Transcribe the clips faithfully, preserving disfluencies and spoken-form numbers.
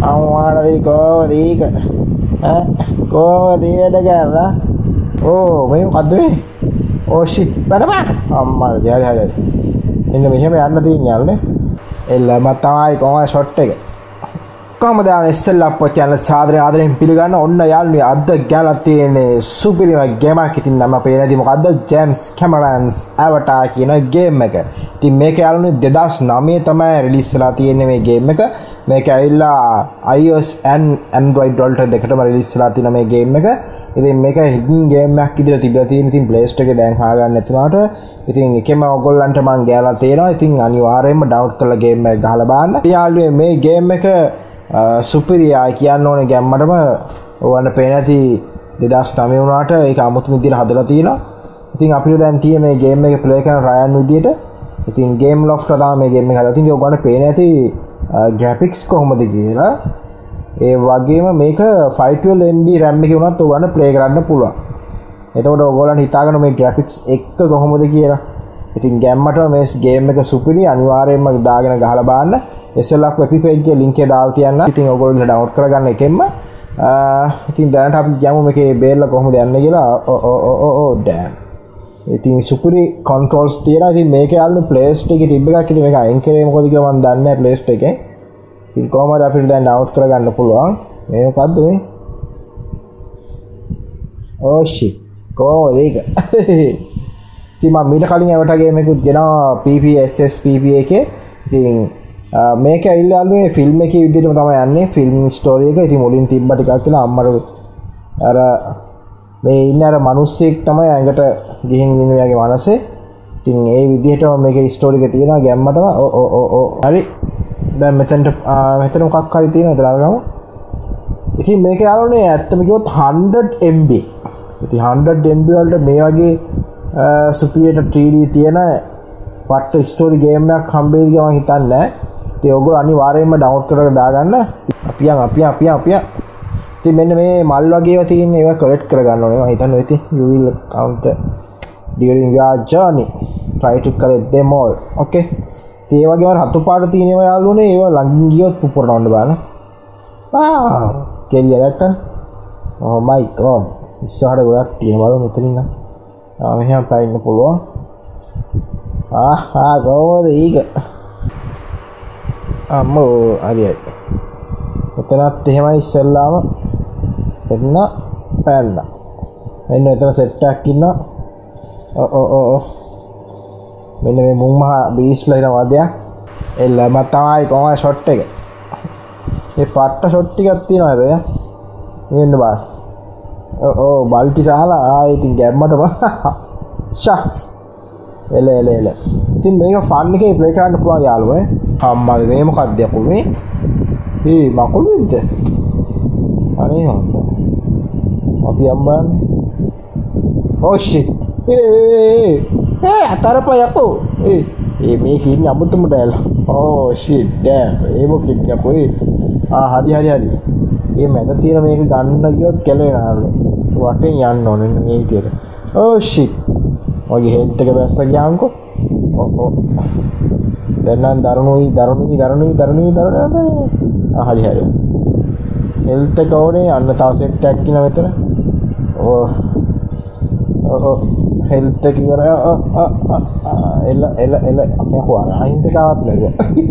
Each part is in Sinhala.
අම්මාට දී කොහොමද ඒක ඈ කොහොමද ඒද ගාලා ඕ මේ මොකද්ද මේ ඕ ෂිට් බඩබා අම්මාට හරි හරි මෙන්න මෙහෙම යන්න තියෙන්නේ යාළුනේ එල්ලම තමයි කොහොමද ෂොට් එක කොහොමද යාළුනේ ඉස්සෙල්ලා අපෝ channel සාදරයෙන් ආදරයෙන් පිළිගන්න ඔන්න යාළුනේ අද ගාලා තියෙන්නේ සුපිරිම ගේම් එකක් ඉතින් නම අපේ නැති මොකද්ද James Cameron's Avatar කියන ගේම් එක ඉතින් මේක යාළුනේ දෙදාස් නවය තමයි රිලීස් වෙලා තියෙන්නේ මේ ගේම් එක මේක ඇවිල්ලා iOS and Android වලට දෙකටම රිලීස් වෙලා තියෙන මේ ගේම් එක. ඉතින් මේක හිඩන් ගේම් එකක් විදිහට තිබලා තියෙන. ඉතින් Play Store එකේ දැන් හොයාගන්න නැතුණාට ඉතින් එකම ඔයගොල්ලන්ට මම ගෑලා තියෙනවා. ඉතින් අනිවාර්යයෙන්ම ඩවුන්ලෝඩ් කරලා ගේම් එක ගහලා බලන්න. යාළුවෝ මේ ගේම් එක සුපිරියයි කියන්න ඕනේ ගැම්මටම ඕවන්න පේන ඇති දෙදාස් නවය වුණාට ඒක අමුතු විදිහට හදලා තියෙනවා. ඉතින් අපිට දැන් තියෙන මේ ගේම් එක ප්ලේ කරන රයන් විදිහට ඉතින් ගේම් ලොෆ්ට් එක තමයි මේ ගේම් එක හදලා තියෙන්නේ. ඔයගොල්ලන්ට පේන ඇති graphics කොහොමද කියලා ඒ වගේම මේක five twelve M B RAM එකේ වුණත් ඔයගොල්ලන්ට ප්ලේ කරන්න පුළුවන්. එතකොට ඔයගොල්ලන් හිතාගන්න මේ graphics එක කොහොමද කියලා. ඉතින් ගැම්මට මේ ගේම් එක සුපිරි අනිවාර්යයෙන්ම දාගෙන ගහලා බලන්න. ඉස්සෙල්ලා වෙබ් page එකේ link එක දාලා තියන්න. ඉතින් ඔයගොල්ලෝ ඩවුන්ලෝඩ් කරගන්න එකෙන්ම ඉතින් දැනට අපි යමු මේකේ බේරලා කොහොමද යන්නේ කියලා. ඕ ඕ ඕ ඕ damn. ඉතින් සුපිරි controls තියෙනවා. ඉතින් මේක යාළුවෝ Play Store එකේ තිබ්බ එකක්. ඉතින් මේක අයින් කරේ මොකද කියලා මම දන්නේ නැහැ Play Store එකේ. ඉතින් කොහමද අපිට දැන් ඩවුන්ලෝඩ් කරගන්න පුළුවන්. මේ මොකද්ද මේ? Oh shit. කොහොමද ඒක? ඉතින් මම මීට කලින් Avatar game එකකුත් ගෙනා P P S S P P එකේ. ඉතින් මේක ඇවිල්ලා යාළුවෝ ෆිල්ම් එකේ විදිහටම තමයි යන්නේ. ෆිල්ම් ස්ටෝරි එක. ඉතින් මුලින් තිබ්බ ටිකක් කියලා අම්මට අර මේ ඉන්න අර මිනිස්සෙක් තමයි ඇඟට ගිහින් ඉන්න යාගේ මනසේ. ඉතින් ඒ විදිහටම මේකේ ස්ටෝරි එක තියෙනවා ගැම්මටම. ඔ ඔ ඔ ඔ හරි. දැන් මෙතනට මෙතන මොකක් හරි තියෙනවද ලාගම? ඉතින් මේක යාළුවනේ ඇත්තම කිව්වොත් one hundred M B. ඉතින් one hundred M B වලට මේ වගේ සුපිරියට three D තියෙන පට්ට ස්ටෝරි ගේම් එකක් හම්බෙයි කියලා මම හිතන්නේ නැහැ. ඉතින් ඔයගොල්ලෝ අනිවාර්යයෙන්ම ඩවුන්ලෝඩ් කරලා දාගන්න. අපි යන් අපි අපි අපි ඉතින් මෙන්න මේ මල් වගේ ඒවා තියෙන ඒවා කලෙක්ට් කරගන්න ඕනේ. මම හිතන්නේ ඉතින් you will count during your journey try to collect them all. okay. ඉතින් ඒ වගේම රතු පාට තියෙන ඒවා යාළුවනේ ඒවා ළඟින් ගියොත් පුපුරනවන්න බලන්න. ආ කෙලිය දැක්කන්. oh my god. ඉස්සරහට ගොඩක් තියෙන බලමු මෙතනින් නම්. ආ මෙහෙම පයින්න පුළුවන්. ආ ආ කොහොමද ඒක? අම්මෝ හරියි. මෙතනත් එහෙමයි ඉස්සෙල්ලාම එන්න පැන්න. එන්න එතන සෙට් එකක් ඉන්නවා. ඔව් ඔව් ඔව්. මෙන්න මේ මුම්මහ බීස්ලා ඉන වදයක්. එල්ලම තමයි කොහොමද ෂොට් එක. මේ පට්ට ෂොට් ටිකක් තියෙනවා හැබැයි. මෙන්න බලන්න. ඔව් ඔව් බල්ටි සහලා ආ ඉතින් ගැම්මටම ෂා. එල එල එල. ඉතින් මේක ෆන් එකේ ප්ලේ කරන්න පුළුවන් යාළුවෝ. අම්මගේ මේ මොකක්ද යකෝ මේ? ඒ මකුළුද? අනේ හොඳ. අපි අම්බන්. Oh shit. ඒ ඒ අතරපා යකෝ. ඒ ඒ මේ හින්නේ අමුතුම ඩයලා. Oh shit damn. ඒ මොකක්ද යකෝ ඒ? ආ හරි හරි හරි. මේ මැද තියෙන මේක ගන්න ගියොත් කැලේනාලු. වටෙන් යන්න ඕනේ මේ විදියට. Oh shit. ඔය හෙඩ් එක බැස්ස ගියාන්කෝ. ඔව් ඔව්. දැන් නම් දරුණුයි දරුණුයි දරුණුයි දරුණුයි දරුණුයි. ආ හරි හරි. හෙල්ත් එක ඕනේ අන්න තව සෙට් එකක් ඉන්න මෙතන. ඔව්. ඔව් හෙල්ත් එක ඉවරයි. එල එල එල අපේ හොර අහිංසකවත් නේද?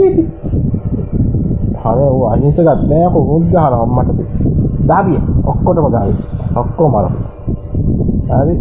හරි ඔව් අහිංසකත් නෑ කොහොමද ගහනවා අම්මට. ගාවිය ඔක්කොටම ගාවි. ඔක්කොම අර. හරි.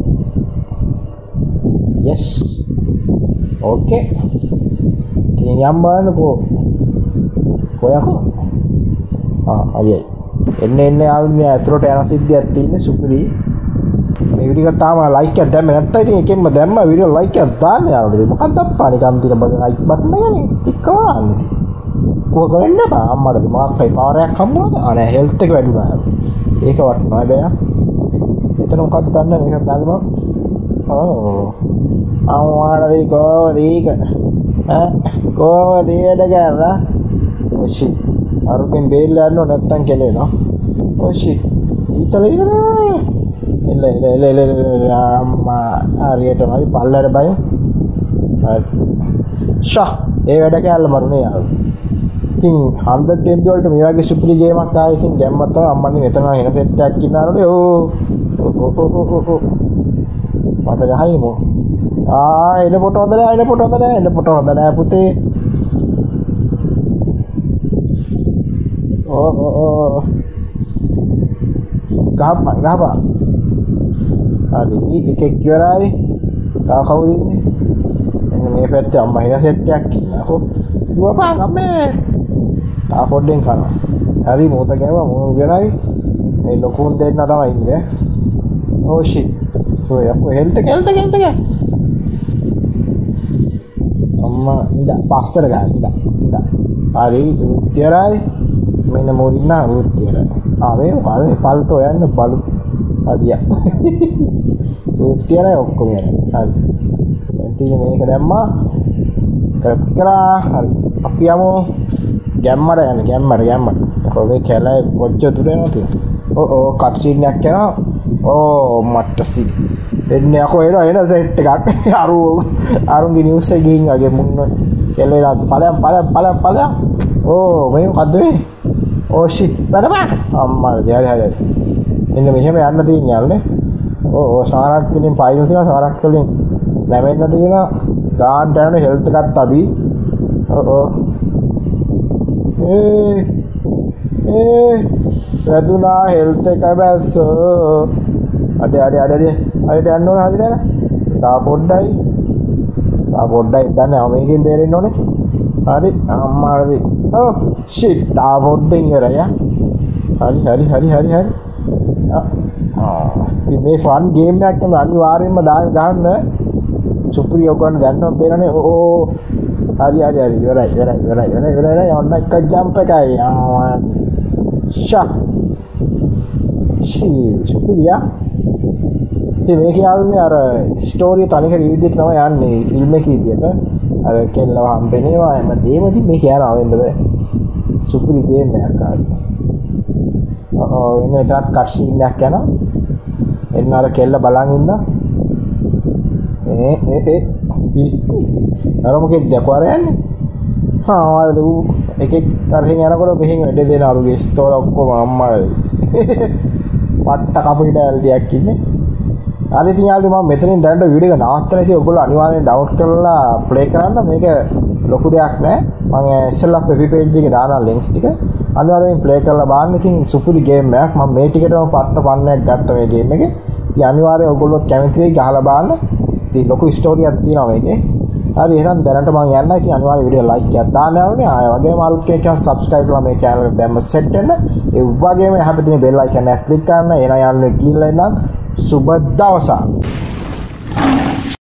yes. okay. ඉතින් යම් බලන්නකෝ. කොයකෝ? ආ අයියයි. එන්න එන්න යාළුවනේ ඇතුළට යන සිද්ධියක් තියෙන්නේ සුපිරි. මේ වීඩියෝ එක තාම ලයික් එකක් දැම්මේ නැත්නම් ඉතින් එකෙන්ම දැම්ම වීඩියෝ ලයික් එකක් දාන්න යාළුවනේ. මොකක්ද අප්පා නිකන් තියෙන බග ලයික් බටන් එකනේ. ටිකවන්න ඉතින්. කොහොම වෙන්න බා අම්මට මොකක් හරි පාරයක් හම්බුනද? ආ නෑ හෙල්ත් එක වැඩි වුණා. ඒක වටනවා හැබැයි. එතන මොකක්ද දන්නේ මේක බලමු. ඔව්. අම්මාට කොහොමද ඒක? ඈ කොහොමද ඒද ගාලා? oh shit. අරුකින් බේරලා යන්න නැත්තම් කෙලෙනවා. oh shit. ඊතල ඊතල. එල එල එල එල අම්මා හරියටමයි පල්ලයට බය. ෂා ඒ වැඩ කැල්ල මරුනේ යාළුවා. ඉතින් hundred M B වලට මේ වගේ සුපිරි ගේමක් ආයේ ඉතින් ගැම්මක් තමයි අම්මන්නේ මෙතන එන සෙට් එකක් ඉන්නානේ ඕ මට ගහයිමු ආ එන පොට හොඳ නෑ එන පොට හොඳ නෑ එන පොට හොඳ නෑ පුතේ ඕ ඕ ඕ ගහපන් ගහපන් හරි එකෙක් ඉවරයි තව කවුද ඉන්නේ එන්න මේ පැත්තේ අම්මා එන සෙට් එකක් ඉන්නකෝ දුවපන් අම්මේ තා පොඩ්ඩෙන් කරනවා හරි මොත ගෑවා මොන ඉවරයි මේ ලොකුන් දෙන්න තමයි ඉන්නේ ඕ ෂිට් ඔය අපෝ හෙල්ත හෙල්ත හෙල්ත අම්මා ඉඳ පස්සට ගන්න ඉඳ ඉඳ හරි ඉතිරයි මෙන්න මොදින්න උත්තරයි ආ මේ මොකද පල්තෝ යන්න බලු හරිය උත්තරයි ඔක්කොම යන හරි දැන් තියෙන්නේ මේක දැම්මා කරා හරි අපි යමු ගැම්මට යන්න ගැම්මට ගැම්මට කොහේ කැලේ කොච්චර දුර යනවද ඕ ඕ කට් සීන් එකක් යනවා ඕ මට සී එන්නේ අකෝ එන එන සෙට් එකක් අරු අරුන්ගේ නිවුස් එකේ ගිහින් වගේ මුන්න කෙල්ලේලා ඵලයන් ඵලයන් ඵලයන් ඵලයන් ඕ මේ මොකද්ද මේ ඕ ෂිට් බඩබා අම්මා දෙයරි හරි එන්න මෙහෙම යන්න තියෙන්නේ අරනේ ඕ ඕ සාරක් වලින් පයින් තියෙනවා සාරක් වලින් නැවෙන්න තියෙනවා ගාන්ට යන හෙල්ත් එකත් අඩුයි ඕ ඕ ඒ ඒ වැදුනා හෙල්ත් එක බැස්සෝ අඩ අඩ අඩ අඩ අඩ යන්න ඕන හරියට නේද තා පොඩ්ඩයි තා පොඩ්ඩයි දැන් මේකෙන් බේරෙන්න ඕනේ හරි අම්මාරදී ඔව් ෂිට් තා පොඩ්ඩෙන් ඉවරයි හරි හරි හරි හරි හරි ආ මේ ෆන් ගේම් එකක් තමයි අනිවාර්යෙන්ම දාන්න ගන්න සුපිරි ඔයගොල්ලන් දැන්නම පේනනේ ඕ හරි හරි හරි ඉවරයි ඉවරයි ඉවරයි ඉවරයි ඉවරයි ඔන්න එක ජම්ප් එකයි ආ ෂා ෂී සුපිරියා ඉතින් මේක යාළුවනේ අර ස්ටෝරිය තනිකර මේ විදිහට තමයි යන්නේ ෆිල්ම් එකේ විදිහට අර කෙල්ලව හම්බෙනවා හැම දෙයක්ම ඉතින් මේක යනවා වෙන්න බෑ සුපිරි ගේම් එකක් ආයි ඔව් ඉන්නේ ටිකක් කට් සීන් එකක් යනවා එන්න අර කෙල්ල බලන් ඉන්න ඒ ඒ ඒ අර මොකෙද දැකවර යන්නේ හා වල දු එකෙක් තරහින් යනකොට මෙහෙන් වැඩ දෙන අරුගේ ස්තෝල ඔක්කොම අම්මාලා පට්ට කපිට ඇල්දියක් ඉන්නේ හරි ඉතින් යාළුවෝ මම මෙතනින් දැනට වීඩියෝ එක නවත්තලා ඉතින් ඔයගොල්ලෝ අනිවාර්යෙන් ඩවුන්ලෝඩ් කරලා ප්ලේ කරන්න මේක ලොකු දෙයක් නෑ මම ඉස්සෙල්ලා වෙබ් පේජ් එකේ දානවා ලින්ක්ස් ටික අනිවාර්යෙන් ප්ලේ කරලා බලන්න ඉතින් සුපිරි ගේම් එකක් මම මේ ටිකටම පට්ට පන්නයක් ගත්තා මේ ගේම් එකේ ඉතින් අනිවාර්යෙන් ඔයගොල්ලෝත් කැමති වෙයි ගහලා බලන්න ඉතින් ලොකු ස්ටෝරියක් තියෙනවා මේකේ හරි එහෙනම් දැනට මම යන්න ඉතින් අනිවාර්යෙන් වීඩියෝ ලයික් එකක් දාන්න ඕනේ ආය වගේම අලුත් කෙනෙක් නම් සබ්ස්ක්‍රයිබ් කරලා මේ channel එකට දැම්ම සෙට් වෙන්න ඒ වගේම එහා පැත්තේ බෙල් අයිකන් එක ක්ලික් කරන්න එහෙනම් යන්න කියලා එන්න සුබ දවසක්